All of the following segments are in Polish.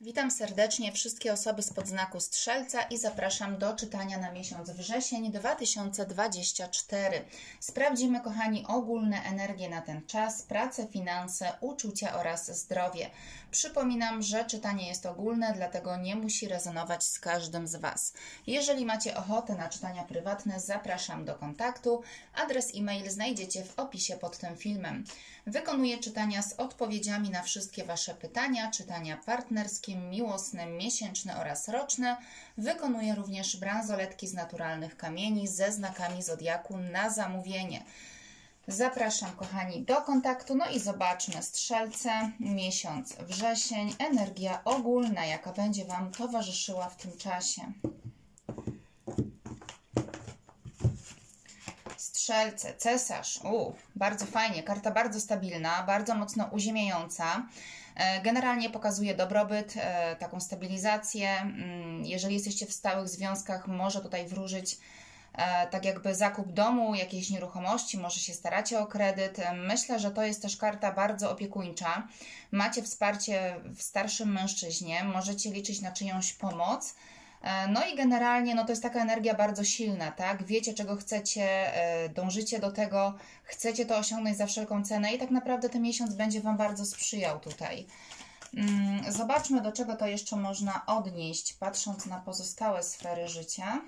Witam serdecznie wszystkie osoby spod znaku Strzelca i zapraszam do czytania na miesiąc wrzesień 2024. Sprawdzimy, kochani, ogólne energie na ten czas, pracę, finanse, uczucia oraz zdrowie. Przypominam, że czytanie jest ogólne, dlatego nie musi rezonować z każdym z Was. Jeżeli macie ochotę na czytania prywatne, zapraszam do kontaktu. Adres e-mail znajdziecie w opisie pod tym filmem. Wykonuję czytania z odpowiedziami na wszystkie Wasze pytania, czytania partnerskie, miłosne, miesięczne oraz roczne. Wykonuję również bransoletki z naturalnych kamieni ze znakami zodiaku na zamówienie. Zapraszam, kochani, do kontaktu. No i zobaczmy, Strzelce, miesiąc wrzesień, energia ogólna, jaka będzie Wam towarzyszyła w tym czasie. Strzelce, cesarz, bardzo fajnie, karta bardzo stabilna, bardzo mocno uziemiająca. Generalnie pokazuje dobrobyt, taką stabilizację. Jeżeli jesteście w stałych związkach, może tutaj wróżyć tak jakby zakup domu, jakiejś nieruchomości, może się staracie o kredyt. Myślę, że to jest też karta bardzo opiekuńcza. Macie wsparcie w starszym mężczyźnie, możecie liczyć na czyjąś pomoc. No i generalnie to jest taka energia bardzo silna, tak? Wiecie, czego chcecie, dążycie do tego, chcecie to osiągnąć za wszelką cenę i tak naprawdę ten miesiąc będzie Wam bardzo sprzyjał tutaj. Zobaczmy, do czego to jeszcze można odnieść, patrząc na pozostałe sfery życia.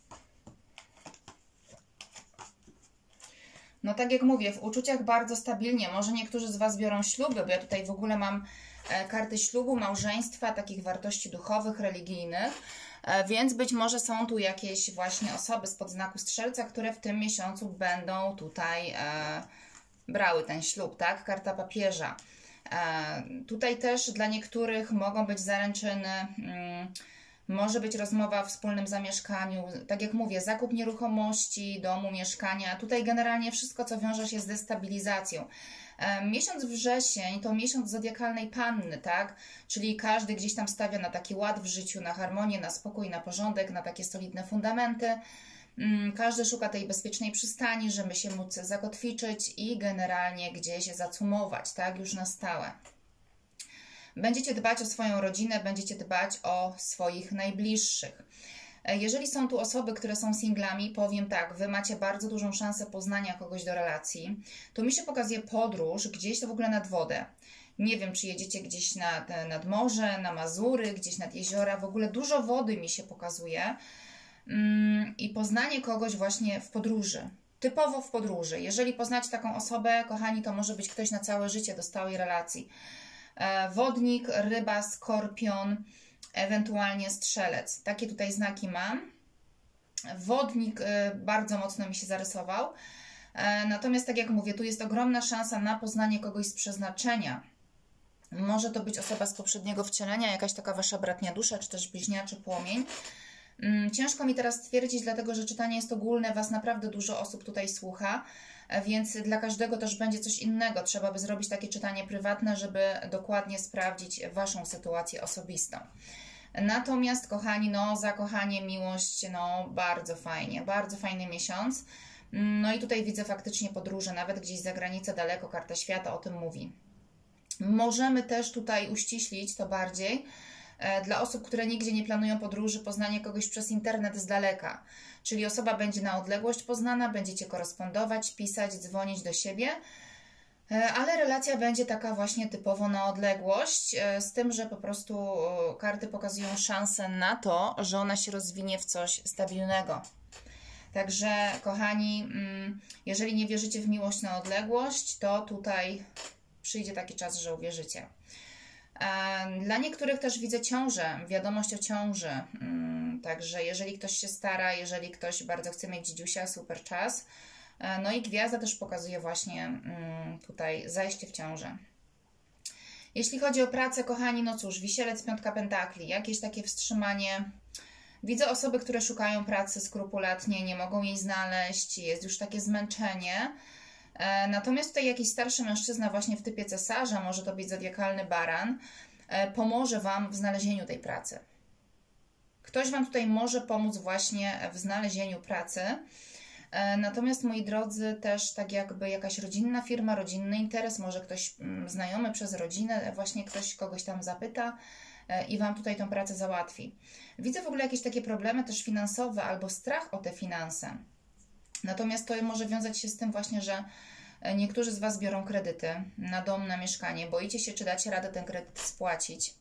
No tak jak mówię, w uczuciach bardzo stabilnie. Może niektórzy z Was biorą śluby, bo ja tutaj w ogóle mam karty ślubu, małżeństwa, takich wartości duchowych, religijnych. Więc być może są tu jakieś właśnie osoby spod znaku Strzelca, które w tym miesiącu będą tutaj brały ten ślub, tak? Karta papieża. Tutaj też dla niektórych mogą być zaręczyny, może być rozmowa o wspólnym zamieszkaniu, tak jak mówię, zakup nieruchomości, domu, mieszkania. Tutaj generalnie wszystko, co wiąże się z destabilizacją. Miesiąc wrzesień to miesiąc zodiakalnej panny, tak? Czyli każdy gdzieś tam stawia na taki ład w życiu, na harmonię, na spokój, na porządek, na takie solidne fundamenty. Każdy szuka tej bezpiecznej przystani, żeby się móc zakotwiczyć i generalnie gdzieś zacumować, tak? Już na stałe. Będziecie dbać o swoją rodzinę, będziecie dbać o swoich najbliższych. Jeżeli są tu osoby, które są singlami, powiem tak, Wy macie bardzo dużą szansę poznania kogoś do relacji. Tu mi się pokazuje podróż, gdzieś to w ogóle nad wodę. Nie wiem, czy jedziecie gdzieś nad morze, na Mazury, gdzieś nad jeziora. W ogóle dużo wody mi się pokazuje. I poznanie kogoś właśnie w podróży. Typowo w podróży. Jeżeli poznacie taką osobę, kochani, to może być ktoś na całe życie do stałej relacji. Wodnik, ryba, skorpion, ewentualnie strzelec. Takie tutaj znaki mam. Wodnik bardzo mocno mi się zarysował. Natomiast tak jak mówię, tu jest ogromna szansa na poznanie kogoś z przeznaczenia. Może to być osoba z poprzedniego wcielenia, jakaś taka Wasza bratnia dusza, czy też bliźniaczy płomień. Ciężko mi teraz stwierdzić, dlatego że czytanie jest ogólne, Was naprawdę dużo osób tutaj słucha, więc dla każdego też będzie coś innego. Trzeba by zrobić takie czytanie prywatne, żeby dokładnie sprawdzić Waszą sytuację osobistą. Natomiast, kochani, zakochanie, miłość, bardzo fajny miesiąc. No i tutaj widzę faktycznie podróże, nawet gdzieś za granicę, daleko, karta świata o tym mówi. Możemy też tutaj uściślić to bardziej. Dla osób, które nigdzie nie planują podróży, poznanie kogoś przez internet z daleka. Czyli osoba będzie na odległość poznana, będziecie korespondować, pisać, dzwonić do siebie, ale relacja będzie taka właśnie typowo na odległość, z tym, że po prostu karty pokazują szansę na to, że ona się rozwinie w coś stabilnego. Także, kochani, jeżeli nie wierzycie w miłość na odległość, to tutaj przyjdzie taki czas, że uwierzycie. Dla niektórych też widzę ciążę, wiadomość o ciąży. Także jeżeli ktoś się stara, jeżeli ktoś bardzo chce mieć dzidziusia, super czas. No i gwiazda też pokazuje właśnie tutaj zajście w ciążę. Jeśli chodzi o pracę, kochani, no cóż, wisielec, piątka pentakli, jakieś takie wstrzymanie. Widzę osoby, które szukają pracy skrupulatnie, nie mogą jej znaleźć, jest już takie zmęczenie. Natomiast tutaj jakiś starszy mężczyzna właśnie w typie cesarza, może to być zodiakalny baran, pomoże Wam w znalezieniu tej pracy. Ktoś Wam tutaj może pomóc właśnie w znalezieniu pracy. Natomiast, moi drodzy, też tak jakby jakaś rodzinna firma, rodzinny interes, może ktoś znajomy przez rodzinę, właśnie ktoś kogoś tam zapyta, i Wam tutaj tą pracę załatwi. Widzę w ogóle jakieś takie problemy też finansowe albo strach o te finanse. Natomiast to może wiązać się z tym właśnie, że niektórzy z Was biorą kredyty na dom, na mieszkanie. Boicie się, czy dacie radę ten kredyt spłacić.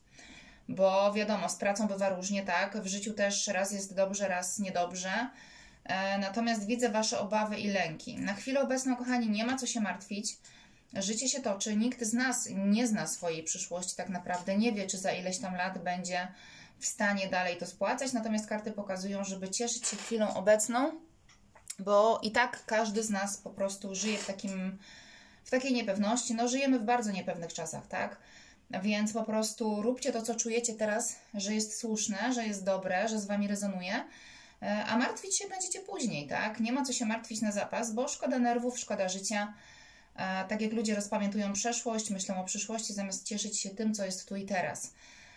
Bo wiadomo, z pracą bywa różnie, tak? W życiu też raz jest dobrze, raz niedobrze. Natomiast widzę Wasze obawy i lęki. Na chwilę obecną, kochani, nie ma co się martwić. Życie się toczy. Nikt z nas nie zna swojej przyszłości tak naprawdę. Nie wie, czy za ileś tam lat będzie w stanie dalej to spłacać. Natomiast karty pokazują, żeby cieszyć się chwilą obecną, bo i tak każdy z nas po prostu żyje w takiej niepewności. No, żyjemy w bardzo niepewnych czasach, tak? Więc po prostu róbcie to, co czujecie teraz, że jest słuszne, że jest dobre, że z Wami rezonuje, a martwić się będziecie później, tak? Nie ma co się martwić na zapas, bo szkoda nerwów, szkoda życia. Tak jak ludzie rozpamiętują przeszłość, myślą o przyszłości, zamiast cieszyć się tym, co jest tu i teraz.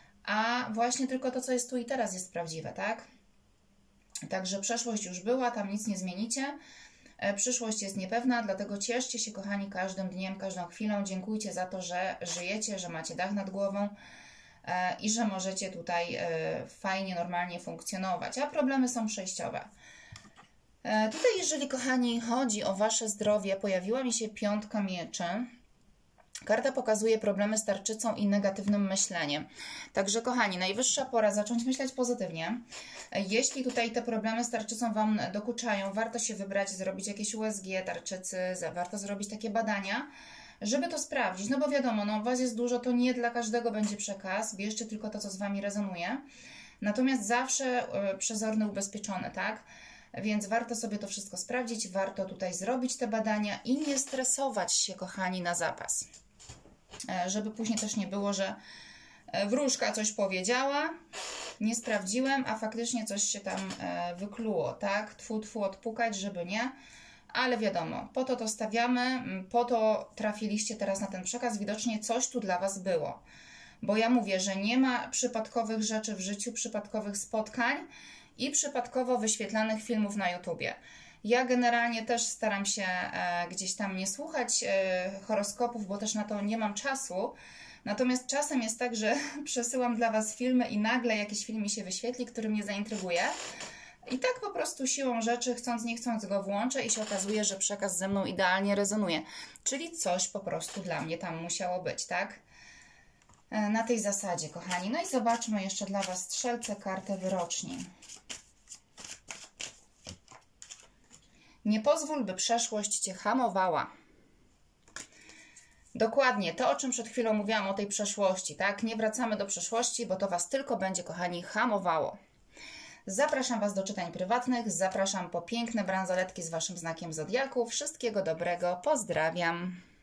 A właśnie tylko to, co jest tu i teraz, jest prawdziwe, tak? Także przeszłość już była, tam nic nie zmienicie. Przyszłość jest niepewna, dlatego cieszcie się, kochani, każdym dniem, każdą chwilą. Dziękujcie za to, że żyjecie, że macie dach nad głową i że możecie tutaj fajnie, normalnie funkcjonować. A problemy są przejściowe. Tutaj, jeżeli, kochani, chodzi o Wasze zdrowie, pojawiła mi się 5 mieczy. Karta pokazuje problemy z tarczycą i negatywnym myśleniem. Także, kochani, najwyższa pora zacząć myśleć pozytywnie. Jeśli tutaj te problemy z tarczycą Wam dokuczają, warto się wybrać, zrobić jakieś USG tarczycy, warto zrobić takie badania, żeby to sprawdzić. No bo wiadomo, no Was jest dużo, to nie dla każdego będzie przekaz. Bierzcie tylko to, co z Wami rezonuje. Natomiast zawsze przezorny, ubezpieczony, tak? Więc warto sobie to wszystko sprawdzić, warto tutaj zrobić te badania i nie stresować się, kochani, na zapas. Żeby później też nie było, że wróżka coś powiedziała, nie sprawdziłem, a faktycznie coś się tam wykluło, tak? Tfu, tfu, odpukać, żeby nie. Ale wiadomo, po to stawiamy, po to trafiliście teraz na ten przekaz, widocznie coś tu dla Was było. Bo ja mówię, że nie ma przypadkowych rzeczy w życiu, przypadkowych spotkań i przypadkowo wyświetlanych filmów na YouTubie. Ja generalnie też staram się gdzieś tam nie słuchać horoskopów, bo też na to nie mam czasu. Natomiast czasem jest tak, że przesyłam dla Was filmy i nagle jakiś film mi się wyświetli, który mnie zaintryguje. I tak po prostu siłą rzeczy, chcąc nie chcąc go włączę i się okazuje, że przekaz ze mną idealnie rezonuje. Czyli coś po prostu dla mnie tam musiało być, tak? Na tej zasadzie, kochani. No i zobaczmy jeszcze dla Was, strzelce, kartę wyroczni. Nie pozwól, by przeszłość Cię hamowała. Dokładnie to, o czym przed chwilą mówiłam, o tej przeszłości, tak? Nie wracamy do przeszłości, bo to Was tylko będzie, kochani, hamowało. Zapraszam Was do czytań prywatnych, zapraszam po piękne bransoletki z Waszym znakiem zodiaku. Wszystkiego dobrego, pozdrawiam.